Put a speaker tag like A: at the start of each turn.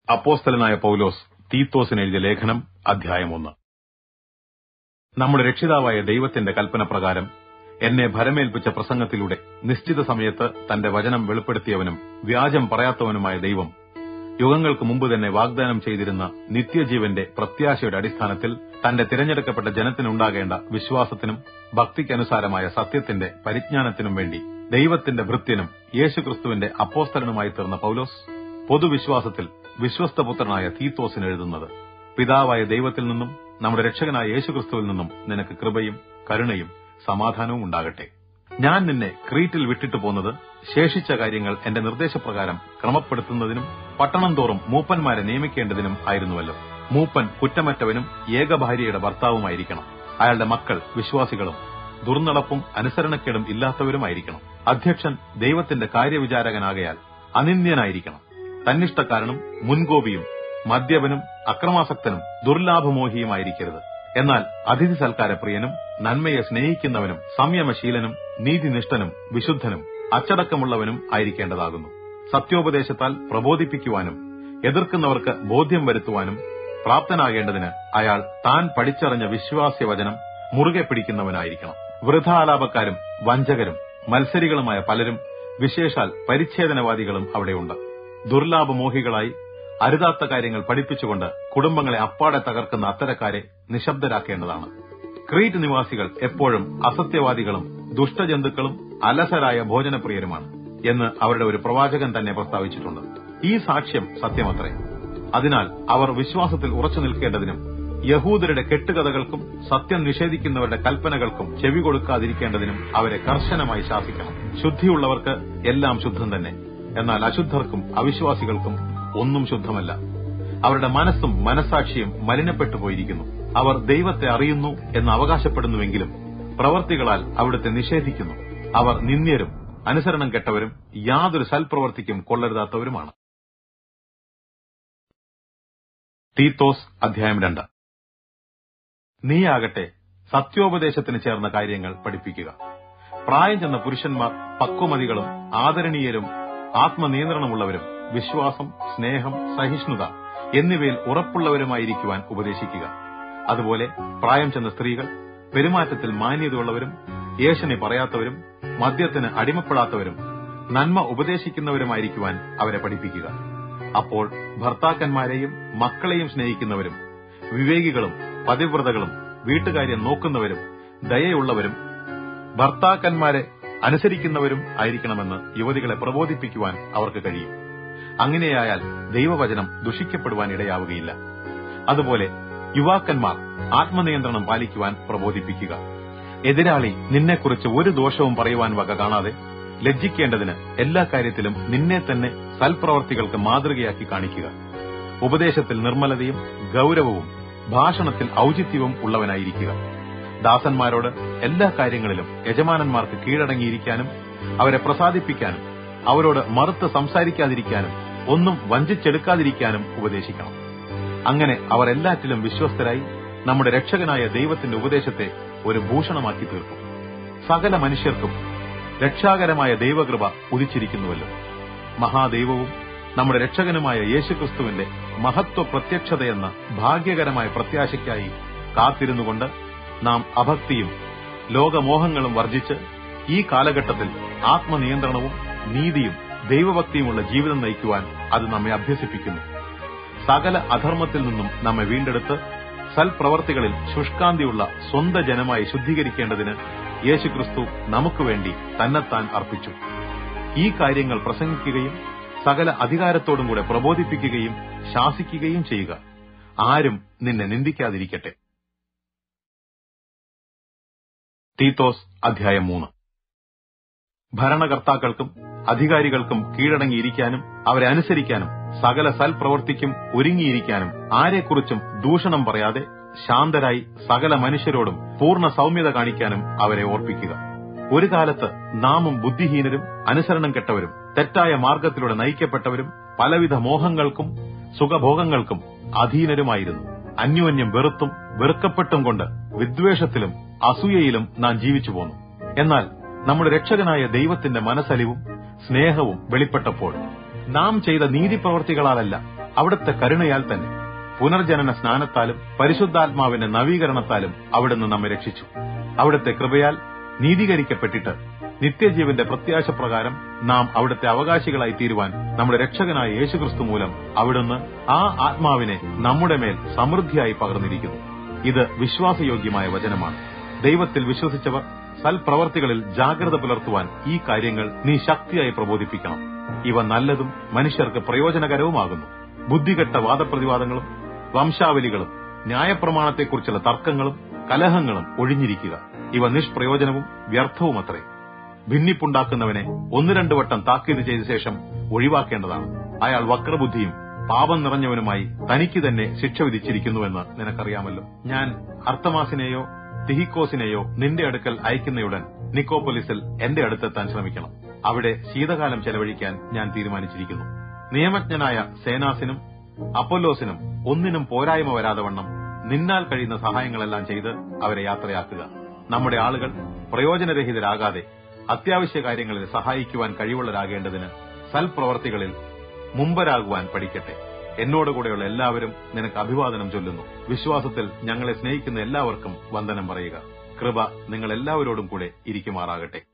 A: അപ്പോസ്തലനായ പൗലോസ് തീത്തോസിന് എഴുതിയ ലേഖനം അധ്യായം 1. നമ്മുടെ രക്ഷിതാവായ ദൈവത്തിന്റെ കൽപ്പനപ്രകാരം എന്നെ ഭരമേൽപ്പിച്ച പ്രസംഗത്തിലൂടെ നിശ്ചിത സമയത്ത് തന്റെ വചനം വെളിപ്പെടുത്തിയവനും വ്യാജം പറയാത്തവനുമായ ദൈവം യുഗങ്ങൾക്ക് മുമ്പ് തന്നെ വാഗ്ദാനം ചെയ്തിരുന്ന നിത്യജീവന്റെ പ്രത്യാശയുടെ അടിസ്ഥാനത്തിൽ തന്റെ തിരഞ്ഞെടുക്കപ്പെട്ട ജനത്തിനുണ്ടാകേണ്ട വിശ്വാസത്തിനും ഭക്തിക്കനുസാരമായ സത്യത്തിന്റെ പരിജ്ഞാനത്തിനും വേണ്ടി ദൈവത്തിന്റെ ഭൃത്യനും യേശുക്രിസ്തുവിന്റെ അപ്പോസ്തലനുമായി തീർന്ന പൗലോസ് പൊതുവിശ്വാസത്തിൽ വിശ്വസ്തപുത്രനായ തീത്തോസിന് എഴുതുന്നത്: പിതാവായ ദൈവത്തിൽ നിന്നും നമ്മുടെ രക്ഷകനായ യേശുക്രിസ്തുവിൽ നിന്നും നിനക്ക് കൃപയും കരുണയും സമാധാനവും ഉണ്ടാകട്ടെ. ഞാൻ നിന്നെ ക്രീറ്റിൽ വിട്ടിട്ട് പോന്നത് ശേഷിച്ച കാര്യങ്ങൾ എന്റെ നിർദ്ദേശപ്രകാരം ക്രമപ്പെടുത്തുന്നതിനും പട്ടണം തോറും മൂപ്പന്മാരെ നിയമിക്കേണ്ടതിനും ആയിരുന്നുവല്ലോ. മൂപ്പൻ കുറ്റമറ്റവനും ഏകഭാര്യയുടെ ഭർത്താവുമായിരിക്കണം. അയാളുടെ മക്കൾ വിശ്വാസികളും ദുർനടപ്പും അനുസരണക്കേടും ഇല്ലാത്തവരുമായിരിക്കണം. അധ്യക്ഷൻ ദൈവത്തിന്റെ കാര്യവിചാരകനാകയാൽ അനിന്ദ്യനായിരിക്കണം. തന്നിഷ്ടക്കാരനും മുൻകോപിയും മദ്യപനും അക്രമാസക്തനും ദുർലാഭമോഹിയുമായിരിക്കരുത്. എന്നാൽ അതിഥി സൽക്കാരപ്രിയനും നന്മയെ സ്നേഹിക്കുന്നവനും സംയമശീലനും നീതിനിഷ്ഠനും വിശുദ്ധനും അച്ചടക്കമുള്ളവനും ആയിരിക്കേണ്ടതാകുന്നു. സത്യോപദേശത്താൽ പ്രബോധിപ്പിക്കുവാനും എതിർക്കുന്നവർക്ക് ബോധ്യം വരുത്തുവാനും പ്രാപ്തനാകേണ്ടതിന് അയാൾ താൻ പഠിച്ചറിഞ്ഞ വിശ്വാസ്യവചനം മുറുകെ പിടിക്കുന്നവനായിരിക്കണം. വൃഥാലാപക്കാരും വഞ്ചകരും മത്സരികളുമായ പലരും, വിശേഷാൽ പരിച്ഛേദനവാദികളും അവിടെയുണ്ട്. ദുർലാഭമോഹികളായി അരുതാത്ത കാര്യങ്ങൾ പഠിപ്പിച്ചുകൊണ്ട് കുടുംബങ്ങളെ അപ്പാടെ തകർക്കുന്ന അത്തരക്കാരെ നിശബ്ദരാക്കേണ്ടതാണ്. ക്രീറ്റ് നിവാസികൾ എപ്പോഴും അസത്യവാദികളും ദുഷ്ടജന്തുക്കളും അലസരായ ഭോജനപ്രിയരുമാണ് എന്ന് അവരുടെ ഒരു പ്രവാചകൻ തന്നെ പ്രസ്താവിച്ചിട്ടുണ്ട്. ഈ സാക്ഷ്യം സത്യമത്രേ. അതിനാൽ അവർ വിശ്വാസത്തിൽ ഉറച്ചു നിൽക്കേണ്ടതിനും യഹൂദരുടെ കെട്ടുകഥകൾക്കും സത്യം നിഷേധിക്കുന്നവരുടെ കൽപ്പനകൾക്കും ചെവി കൊടുക്കാതിരിക്കേണ്ടതിനും അവരെ കർശനമായി ശാസിക്കണം. ശുദ്ധിയുള്ളവർക്ക് എല്ലാം ശുദ്ധം തന്നെ, എന്നാൽ അശുദ്ധർക്കും അവിശ്വാസികൾക്കും ഒന്നും ശുദ്ധമല്ല. അവരുടെ മനസ്സും മനസ്സാക്ഷിയും മലിനപ്പെട്ടു പോയിരിക്കുന്നു. അവർ ദൈവത്തെ അറിയുന്നു എന്ന് അവകാശപ്പെടുന്നുവെങ്കിലും പ്രവർത്തികളാൽ അവിടുത്തെ നിഷേധിക്കുന്നു. അവർ നിന്ദ്യരും അനുസരണം കെട്ടവരും യാതൊരു സൽപ്രവർത്തിക്കും കൊള്ളരുതാത്തവരുമാണ്. തീത്തോസ് അധ്യായം 2. നീയാകട്ടെ സത്യോപദേശത്തിന് ചേർന്ന കാര്യങ്ങൾ പഠിപ്പിക്കുക. പ്രായം ചെന്ന പുരുഷന്മാർ പക്വമതികളും ആദരണീയരും ആത്മനിയന്ത്രണമുള്ളവരും വിശ്വാസം, സ്നേഹം, സഹിഷ്ണുത എന്നിവയിൽ ഉറപ്പുള്ളവരുമായിരിക്കുവാൻ ഉപദേശിക്കുക. അതുപോലെ പ്രായം ചെന്ന സ്ത്രീകൾ പെരുമാറ്റത്തിൽ മാന്യതയുള്ളവരും ഏഷണി പറയാത്തവരും മദ്യത്തിന് അടിമപ്പെടാത്തവരും നന്മ ഉപദേശിക്കുന്നവരുമായിരിക്കുവാൻ അവരെ പഠിപ്പിക്കുക. അപ്പോൾ ഭർത്താക്കന്മാരെയും മക്കളെയും സ്നേഹിക്കുന്നവരും വിവേകികളും പതിവ്രതകളും വീട്ടുകാര്യം നോക്കുന്നവരും ദയയുള്ളവരും ഭർത്താക്കന്മാരെ അനുസരിക്കുന്നവരും ആയിരിക്കണമെന്ന് യുവതികളെ പ്രബോധിപ്പിക്കുവാൻ അവർക്ക് കഴിയും. അങ്ങനെയായാൽ ദൈവവചനം ദുഷിക്കപ്പെടുവാൻ ഇടയാവുകയില്ല. അതുപോലെ യുവാക്കന്മാർ ആത്മനിയന്ത്രണം പാലിക്കുവാൻ പ്രബോധിപ്പിക്കുക. എതിരാളി നിന്നെക്കുറിച്ച് ഒരു ദോഷവും പറയുവാൻ വക കാണാതെ ലജ്ജിക്കേണ്ടതിന് എല്ലാ കാര്യത്തിലും നിന്നെ തന്നെ സൽപ്രവർത്തികൾക്ക് മാതൃകയാക്കി കാണിക്കുക. ഉപദേശത്തിൽ നിർമ്മലതയും ഗൌരവവും ഭാഷണത്തിൽ ഔചിത്യവും ഉള്ളവനായിരിക്കുക. ദാസന്മാരോട് എല്ലാ കാര്യങ്ങളിലും യജമാനന്മാർക്ക് കീഴടങ്ങിയിരിക്കാനും അവരെ പ്രസാദിപ്പിക്കാനും അവരോട് മറുത്ത് സംസാരിക്കാതിരിക്കാനും ഒന്നും വഞ്ചിച്ചെടുക്കാതിരിക്കാനും ഉപദേശിക്കണം. അങ്ങനെ അവർ എല്ലാറ്റിലും വിശ്വസ്തരായി നമ്മുടെ രക്ഷകനായ ദൈവത്തിന്റെ ഉപദേശത്തെ ഒരു ഭൂഷണമാക്കി തീർക്കും. സകല മനുഷ്യർക്കും രക്ഷാകരമായ ദൈവകൃപ ഉദിച്ചിരിക്കുന്നുവല്ലോ. മഹാദൈവവും നമ്മുടെ രക്ഷകനുമായ യേശുക്രിസ്തുവിന്റെ മഹത്വ പ്രത്യക്ഷതയെന്ന ഭാഗ്യകരമായ പ്രത്യാശയ്ക്കായി കാത്തിരുന്നുകൊണ്ട് നാം അഭക്തിയും ലോകമോഹങ്ങളും വർജിച്ച് ഈ കാലഘട്ടത്തിൽ ആത്മനിയന്ത്രണവും നീതിയും ദൈവഭക്തിയുമുള്ള ജീവിതം നയിക്കുവാൻ അത് നമ്മെ അഭ്യസിപ്പിക്കുന്നു. സകല അധർമ്മത്തിൽ നിന്നും നമ്മെ വീണ്ടെടുത്ത് സൽപ്രവർത്തികളിൽ ശുഷ്കാന്തിയുള്ള സ്വന്തം ജനമായി ശുദ്ധീകരിക്കേണ്ടതിന് യേശുക്രിസ്തു നമുക്ക് വേണ്ടി തന്നെത്താൻ അർപ്പിച്ചു. ഈ കാര്യങ്ങൾ പ്രസംഗിക്കുകയും സകല അധികാരത്തോടും കൂടെ പ്രബോധിപ്പിക്കുകയും ശാസിക്കുകയും ചെയ്യുക. ആരും നിന്നെ നിന്ദിക്കാതിരിക്കട്ടെ. തീത്തോസ് അധ്യായം 3. ഭരണകർത്താക്കൾക്കും അധികാരികൾക്കും കീഴടങ്ങിയിരിക്കാനും അവരെ അനുസരിക്കാനും സകല സൽപ്രവർത്തിക്കും ഒരുങ്ങിയിരിക്കാനും ആരെക്കുറിച്ചും ദൂഷണം പറയാതെ ശാന്തരായി സകല മനുഷ്യരോടും പൂർണ്ണ സൗമ്യത കാണിക്കാനും അവരെ ഓർപ്പിക്കുക. ഒരു കാലത്ത് നാമും ബുദ്ധിഹീനരും അനുസരണം കെട്ടവരും തെറ്റായ മാർഗത്തിലൂടെ നയിക്കപ്പെട്ടവരും പലവിധ മോഹങ്ങൾക്കും സുഖഭോഗങ്ങൾക്കും അധീനരുമായിരുന്നു. അന്യോന്യം വെറുത്തും വെറുക്കപ്പെട്ടും കൊണ്ട് വിദ്വേഷത്തിലും അസൂയയിലും നാം ജീവിച്ചു പോന്നു. എന്നാൽ നമ്മുടെ രക്ഷകനായ ദൈവത്തിന്റെ മനസ്സലിവും സ്നേഹവും വെളിപ്പെട്ടപ്പോൾ നാം ചെയ്ത നീതിപ്രവർത്തികളാലല്ല, അവിടുത്തെ കരുണയാൽ തന്നെ. പുനർജനന സ്നാനത്താലും പരിശുദ്ധാത്മാവിന്റെ നവീകരണത്താലും അവിടുന്ന് നമ്മെ രക്ഷിച്ചു. അവിടുത്തെ കൃപയാൽ നീതീകരിക്കപ്പെട്ടിട്ട് നിത്യജീവന്റെ പ്രത്യാശ പ്രകാരം നാം അവിടുത്തെ അവകാശികളായി തീരുവാൻ നമ്മുടെ രക്ഷകനായ യേശുക്രിസ്തു മൂലം അവിടുന്ന് ആ ആത്മാവിനെ നമ്മുടെ മേൽ സമൃദ്ധിയായി പകർന്നിരിക്കുന്നു. ഇത് വിശ്വാസയോഗ്യമായ വചനമാണ്. ദൈവത്തിൽ വിശ്വസിച്ചവർ സൽപ്രവർത്തികളിൽ ജാഗ്രത പുലർത്തുവാൻ ഈ കാര്യങ്ങൾ നീ ശക്തിയായി പ്രബോധിപ്പിക്കണം. ഇവ നല്ലതും മനുഷ്യർക്ക് പ്രയോജനകരവുമാകുന്നു. ബുദ്ധികെട്ട വാദപ്രതിവാദങ്ങളും വംശാവലികളും ന്യായപ്രമാണത്തെക്കുറിച്ചുള്ള തർക്കങ്ങളും കലഹങ്ങളും ഒഴിഞ്ഞിരിക്കുക. ഇവ നിഷ്പ്രയോജനവും വ്യർത്ഥവുമത്രേ. ഭിന്നിപ്പുണ്ടാക്കുന്നവനെ 1-2 വട്ടം താക്കീത് ചെയ്ത ശേഷം ഒഴിവാക്കേണ്ടതാണ്. അയാൾ വക്രബുദ്ധിയും പാപം നിറഞ്ഞവനുമായി തനിക്ക് തന്നെ ശിക്ഷ വിധിച്ചിരിക്കുന്നുവെന്ന് നിനക്കറിയാമല്ലോ. ഞാൻ അർത്തമാസിനെയോ തിഹിക്കോസിനെയോ നിന്റെ അടുക്കൽ അയക്കുന്നയുടൻ നിക്കോപ്പൊലിസിൽ എന്റെ അടുത്തെത്താൻ ശ്രമിക്കണം. അവിടെ ശീതകാലം ചെലവഴിക്കാൻ ഞാൻ തീരുമാനിച്ചിരിക്കുന്നു. നിയമജ്ഞനായ സേനാസിനും അപ്പൊല്ലോസിനും ഒന്നിനും പോരായ്മ വരാതവണ്ണം നിന്നാൽ കഴിയുന്ന സഹായങ്ങളെല്ലാം ചെയ്ത് അവരെ യാത്രയാക്കുക. നമ്മുടെ ആളുകൾ പ്രയോജനരഹിതരാകാതെ അത്യാവശ്യ കാര്യങ്ങളിൽ സഹായിക്കുവാൻ കഴിവുള്ളവരാകേണ്ടതിന് സൽപ്രവർത്തികളിൽ മുമ്പരാകുവാൻ പഠിക്കട്ടെ. എന്നോടുകൂടെയുള്ള എല്ലാവരും നിനക്ക് അഭിവാദനം ചൊല്ലുന്നു. വിശ്വാസത്തിൽ ഞങ്ങളെ സ്നേഹിക്കുന്ന എല്ലാവർക്കും വന്ദനം പറയുക. കൃപ നിങ്ങൾ എല്ലാവരോടും കൂടെ ഇരിക്കുമാറാകട്ടെ.